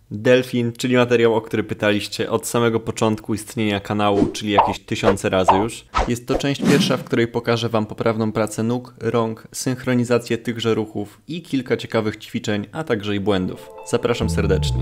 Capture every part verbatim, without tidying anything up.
Delfin, czyli materiał, o który pytaliście od samego początku istnienia kanału, czyli jakieś tysiące razy już. Jest to część pierwsza, w której pokażę Wam poprawną pracę nóg, rąk, synchronizację tychże ruchów i kilka ciekawych ćwiczeń, a także i błędów. Zapraszam serdecznie.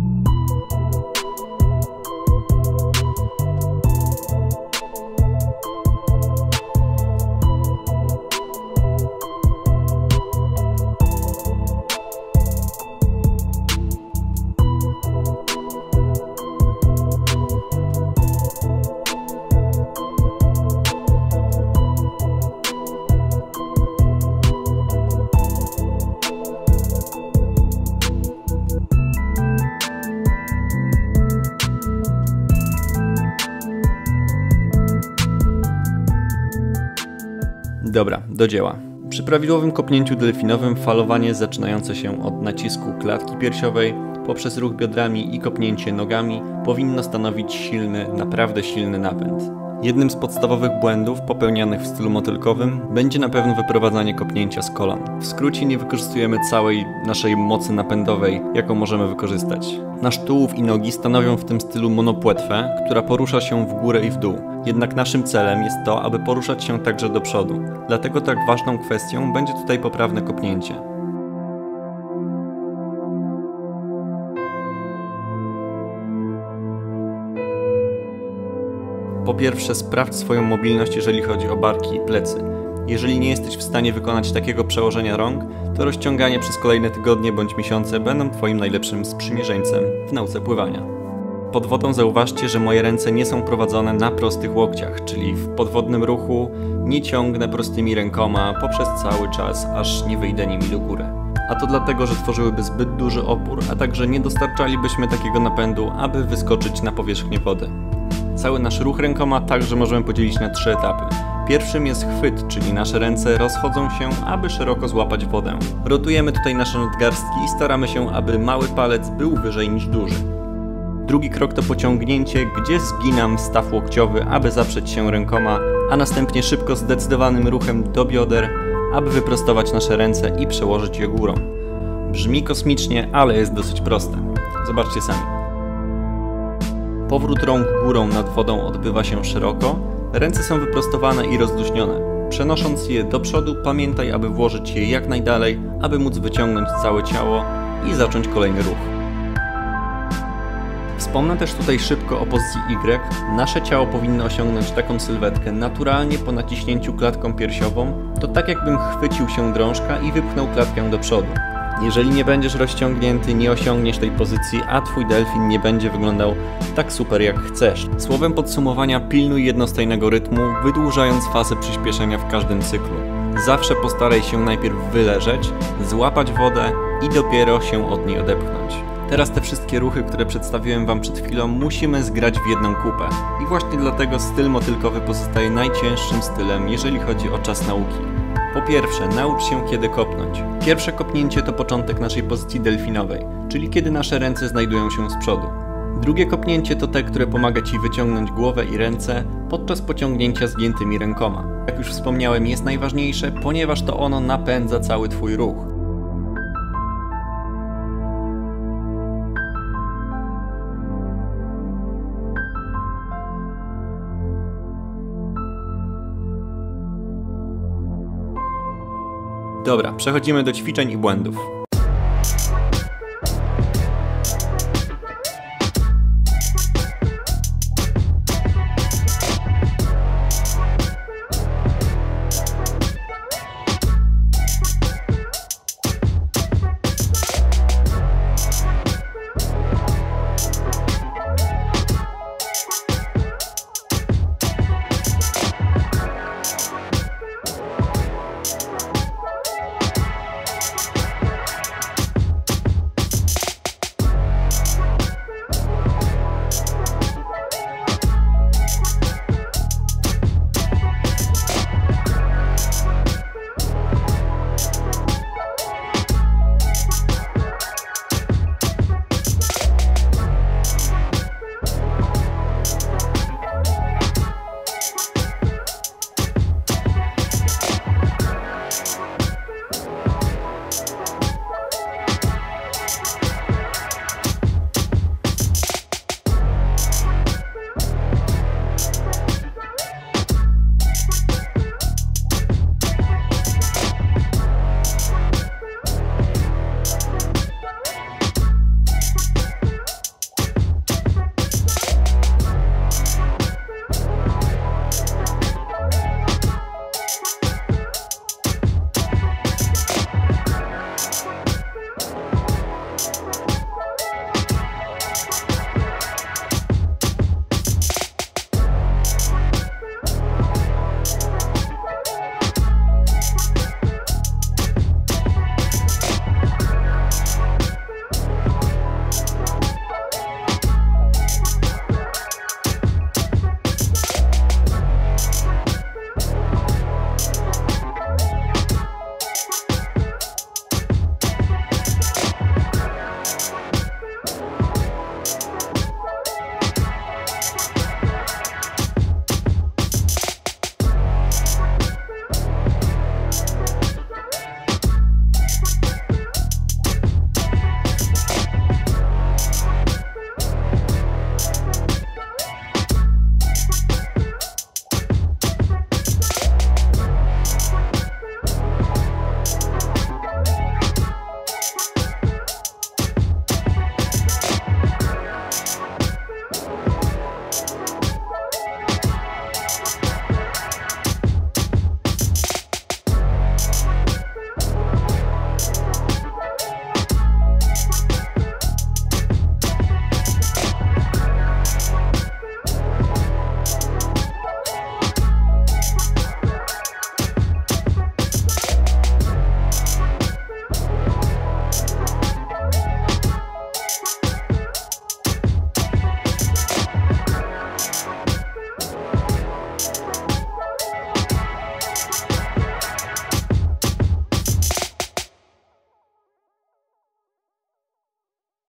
Dobra, do dzieła. Przy prawidłowym kopnięciu delfinowym falowanie zaczynające się od nacisku klatki piersiowej poprzez ruch biodrami i kopnięcie nogami powinno stanowić silny, naprawdę silny napęd. Jednym z podstawowych błędów popełnianych w stylu motylkowym będzie na pewno wyprowadzanie kopnięcia z kolan. W skrócie nie wykorzystujemy całej naszej mocy napędowej, jaką możemy wykorzystać. Nasz tułów i nogi stanowią w tym stylu monopłetwę, która porusza się w górę i w dół. Jednak naszym celem jest to, aby poruszać się także do przodu. Dlatego tak ważną kwestią będzie tutaj poprawne kopnięcie. Po pierwsze, sprawdź swoją mobilność, jeżeli chodzi o barki i plecy. Jeżeli nie jesteś w stanie wykonać takiego przełożenia rąk, to rozciąganie przez kolejne tygodnie bądź miesiące będą Twoim najlepszym sprzymierzeńcem w nauce pływania. Pod wodą zauważcie, że moje ręce nie są prowadzone na prostych łokciach, czyli w podwodnym ruchu nie ciągnę prostymi rękoma poprzez cały czas, aż nie wyjdę nimi do góry. A to dlatego, że tworzyłyby zbyt duży opór, a także nie dostarczalibyśmy takiego napędu, aby wyskoczyć na powierzchnię wody. Cały nasz ruch rękoma także możemy podzielić na trzy etapy. Pierwszym jest chwyt, czyli nasze ręce rozchodzą się, aby szeroko złapać wodę. Rotujemy tutaj nasze nadgarstki i staramy się, aby mały palec był wyżej niż duży. Drugi krok to pociągnięcie, gdzie zginam staw łokciowy, aby zaprzeć się rękoma, a następnie szybko zdecydowanym ruchem do bioder, aby wyprostować nasze ręce i przełożyć je górą. Brzmi kosmicznie, ale jest dosyć proste. Zobaczcie sami. Powrót rąk górą nad wodą odbywa się szeroko, ręce są wyprostowane i rozluźnione. Przenosząc je do przodu, pamiętaj, aby włożyć je jak najdalej, aby móc wyciągnąć całe ciało i zacząć kolejny ruch. Wspomnę też tutaj szybko o pozycji Y. Nasze ciało powinno osiągnąć taką sylwetkę naturalnie po naciśnięciu klatką piersiową, to tak jakbym chwycił się drążka i wypchnął klatkę do przodu. Jeżeli nie będziesz rozciągnięty, nie osiągniesz tej pozycji, a Twój delfin nie będzie wyglądał tak super jak chcesz. Słowem podsumowania, pilnuj jednostajnego rytmu, wydłużając fazę przyspieszenia w każdym cyklu. Zawsze postaraj się najpierw wyleżeć, złapać wodę i dopiero się od niej odepchnąć. Teraz te wszystkie ruchy, które przedstawiłem Wam przed chwilą, musimy zgrać w jedną kupę. I właśnie dlatego styl motylkowy pozostaje najcięższym stylem, jeżeli chodzi o czas nauki. Po pierwsze, naucz się kiedy kopnąć. Pierwsze kopnięcie to początek naszej pozycji delfinowej, czyli kiedy nasze ręce znajdują się z przodu. Drugie kopnięcie to te, które pomaga Ci wyciągnąć głowę i ręce podczas pociągnięcia zgiętymi rękoma. Jak już wspomniałem, jest najważniejsze, ponieważ to ono napędza cały Twój ruch. Dobra, przechodzimy do ćwiczeń i błędów.